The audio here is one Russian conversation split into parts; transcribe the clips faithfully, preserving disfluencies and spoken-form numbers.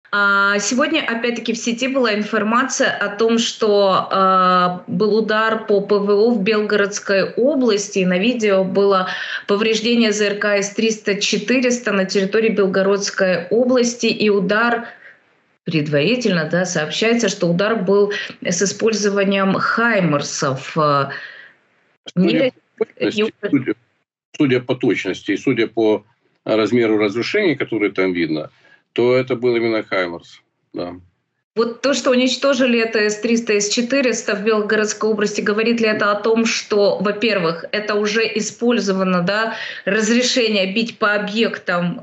А, Сегодня, опять-таки, в сети была информация о том, что а, был удар по ПВО в Белгородской области. И на видео было повреждение ЗРК С триста четыреста на территории Белгородской области. И удар, предварительно, да, сообщается, что удар был с использованием хаймерсов. А, Судя Не- по точности, не- судя, судя по точности и судя по размеру разрушений, которые там видно, то это был именно Хаймерс. Да. Вот то, что уничтожили это С триста, С четыреста в Белгородской области, говорит ли это о том, что, во-первых, это уже использовано, да, разрешение бить по объектам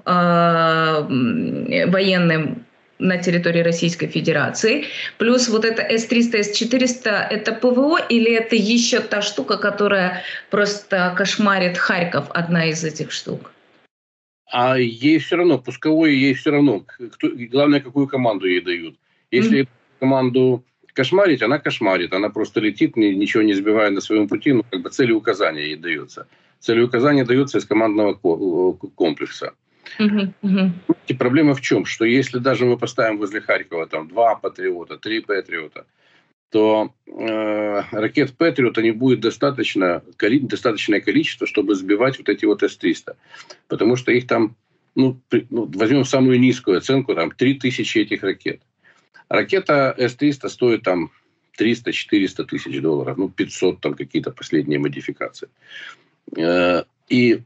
э, военным на территории Российской Федерации, плюс вот это С триста, С четыреста, это ПВО или это еще та штука, которая просто кошмарит Харьков, одна из этих штук? А ей все равно, пусковой ей все равно. Кто, главное, какую команду ей дают. Если команду кошмарить, она кошмарит. Она просто летит, ни- ничего не сбивая на своем пути. Ну, как бы целеуказание ей дается. Целеуказание дается из командного ко- комплекса. Мгм, мгм. И проблема в чем? Что если даже мы поставим возле Харькова там два патриота, три патриота, то э, ракет Патриота не будет достаточно, коли- достаточное количество, чтобы сбивать вот эти вот С триста. Потому что их там, ну, при- ну, возьмем самую низкую оценку, там три тысячи этих ракет. Ракета С триста стоит там триста-четыреста тысяч долларов, ну, пятьсот там какие-то последние модификации. Э, И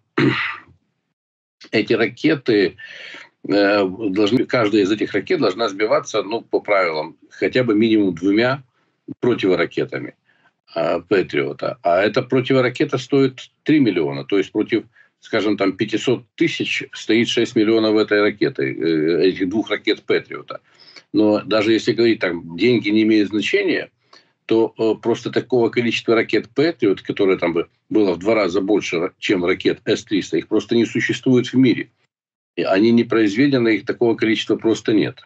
эти ракеты, э, должны, каждая из этих ракет должна сбиваться, ну, по правилам, хотя бы минимум двумя противоракетами а, Патриота. А эта противоракета стоит три миллиона. То есть против, скажем, там пятьсот тысяч стоит шесть миллионов этой ракеты, э, этих двух ракет Патриота. Но даже если говорить, там, деньги не имеют значения, то э, просто такого количества ракет Патриот, которое там бы было в два раза больше, чем ракет С триста, их просто не существует в мире. И они не произведены, их такого количества просто нет.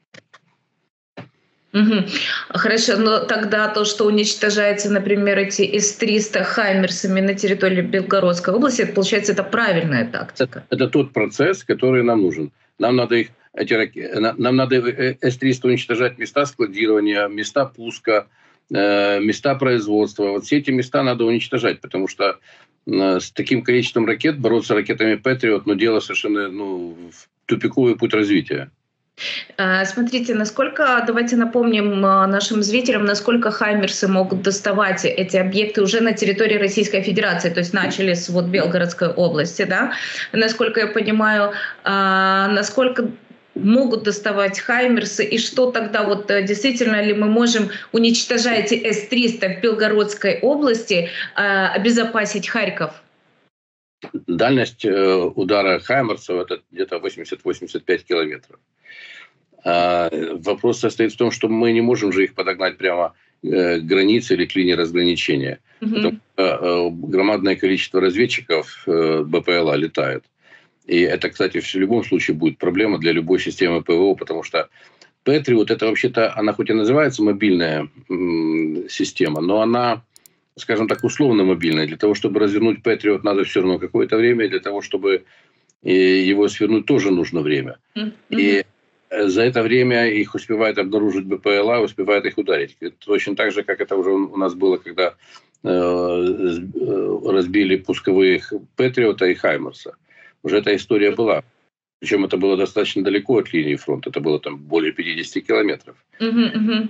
Мгм. Хорошо, но тогда то, что уничтожается, например, эти С триста хаймерсами на территории Белгородской области, это, получается, это правильная тактика. Это тот процесс, который нам нужен. Нам надо их, эти раке- на- нам надо э, С триста уничтожать места складирования, места пуска, э, места производства. Вот все эти места надо уничтожать, потому что э, с таким количеством ракет бороться ракетами Патриот, ну, дело совершенно, ну, в тупиковый путь развития. А, Смотрите, насколько, давайте напомним а, нашим зрителям, насколько хаймерсы могут доставать эти объекты уже на территории Российской Федерации, то есть начали с вот Белгородской области, да? Насколько я понимаю, а, насколько могут доставать хаймерсы, и что тогда вот э, действительно ли мы можем, уничтожая эти С триста в Белгородской области, а, обезопасить Харьков? Дальность э, удара Хаймерсов это где-то восемьдесят-восемьдесят пять километров. А, вопрос состоит в том, что мы не можем же их подогнать прямо э, к границе или к линии разграничения. Потому Мгм. что э, громадное количество разведчиков э, БПЛА летает. И это, кстати, в любом случае будет проблема для любой системы ПВО, потому что Патриот, это вообще-то, она хоть и называется мобильная м, система, но она, скажем так, условно мобильная. Для того, чтобы развернуть Патриот, надо все равно какое-то время, и для того, чтобы э, его свернуть, тоже нужно время. Мгм. И э, за это время их успевает обнаружить БПЛА, успевает их ударить. Это точно так же, как это уже у нас было, когда э, э, разбили пусковые Патриота и Хаймерса. Уже эта история была. Причем это было достаточно далеко от линии фронта. Это было там более пятьдесят километров. Мгм. Мгм.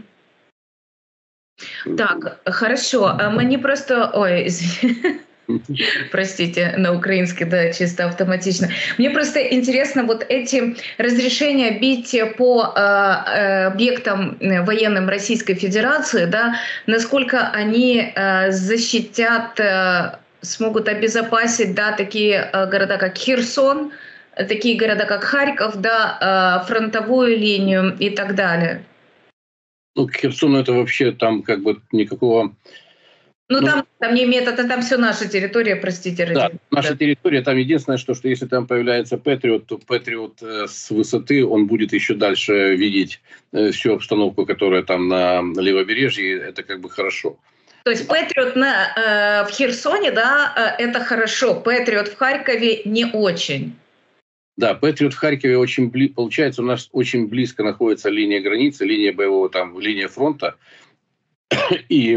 Так, хорошо. А Мне просто... Ой, извини. Простите, на украинский, да, чисто автоматично. Мне просто интересно, вот эти разрешения бить по э, э, объектам э, военным Российской Федерации, да, насколько они э, защитят, э, смогут обезопасить, да, такие э, города, как Херсон, э, такие города, как Харьков, да, э, фронтовую линию и так далее. Ну, к Херсону это вообще там как бы никакого... Ну, Ну, там, там не имеет, это там все наша территория, простите, да, ради наша бога. территория, там единственное, что, что если там появляется Патриот, то Патриот э, с высоты, он будет еще дальше видеть э, всю обстановку, которая там на левобережье, это как бы хорошо. То есть Патриот на, э, в Херсоне, да, э, это хорошо. Патриот в Харькове не очень. Да, Патриот в Харькове очень бли... получается, у нас очень близко находится линия границы, линия боевого, там, линия фронта. И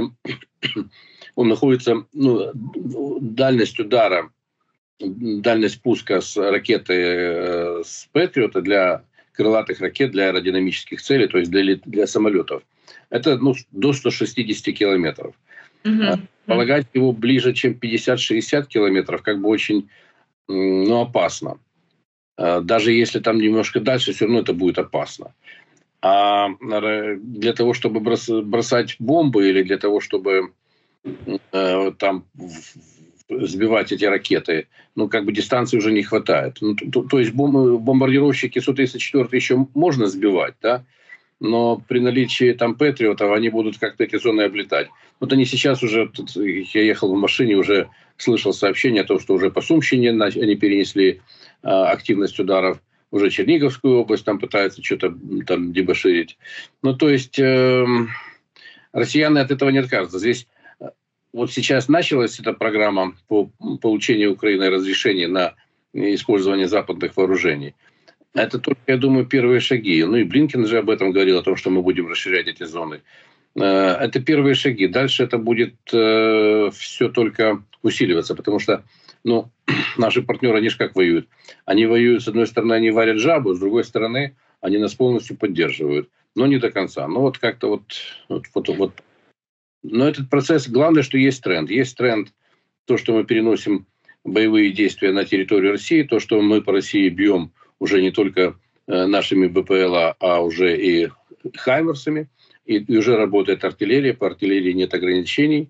он находится, ну, дальность удара, дальность пуска с ракеты э, с Патриота для крылатых ракет, для аэродинамических целей, то есть для, для самолетов. Это, ну, до ста шестидесяти километров. Mm-hmm. Полагать его ближе, чем пятьдесят-шестьдесят километров, как бы очень, ну, опасно. Даже если там немножко дальше, все равно это будет опасно. А для того, чтобы бросать бомбы или для того, чтобы э, там сбивать эти ракеты, ну, как бы дистанции уже не хватает. Ну, то, то есть бомб, бомбардировщики Су тридцать четыре еще можно сбивать, да, но при наличии там Патриотов они будут как-то эти зоны облетать. Вот они сейчас уже, тут, я ехал в машине, уже слышал сообщение о том, что уже по Сумщине они перенесли э, активность ударов. Уже Черниговскую область там пытаются что-то там дебоширить. Ну, то есть э, россияне от этого не откажутся. Здесь э, вот сейчас началась эта программа по получению Украины разрешения на использование западных вооружений. Это только, я думаю, первые шаги. Ну и Блинкен же об этом говорил, о том, что мы будем расширять эти зоны. Э, это первые шаги. Дальше это будет э, все только усиливаться, потому что, ну, наши партнеры, они же как воюют? Они воюют, с одной стороны, они варят жабу, с другой стороны, они нас полностью поддерживают. Но не до конца. Ну, вот как-то вот, вот, вот, вот. Но этот процесс, главное, что есть тренд. Есть тренд, то, что мы переносим боевые действия на территорию России, то, что мы по России бьем уже не только э, нашими БПЛА, а уже и хаймерсами. И, и уже работает артиллерия. По артиллерии нет ограничений.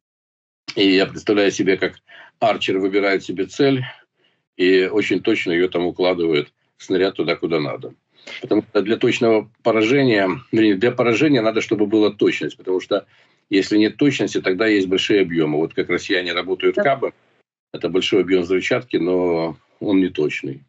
И я представляю себе, как Арчер выбирает себе цель и очень точно ее там укладывает снаряд туда, куда надо. Потому что для точного поражения, для поражения надо, чтобы была точность. Потому что если нет точности, тогда есть большие объемы. Вот как россияне работают кабом, это большой объем взрывчатки, но он не точный.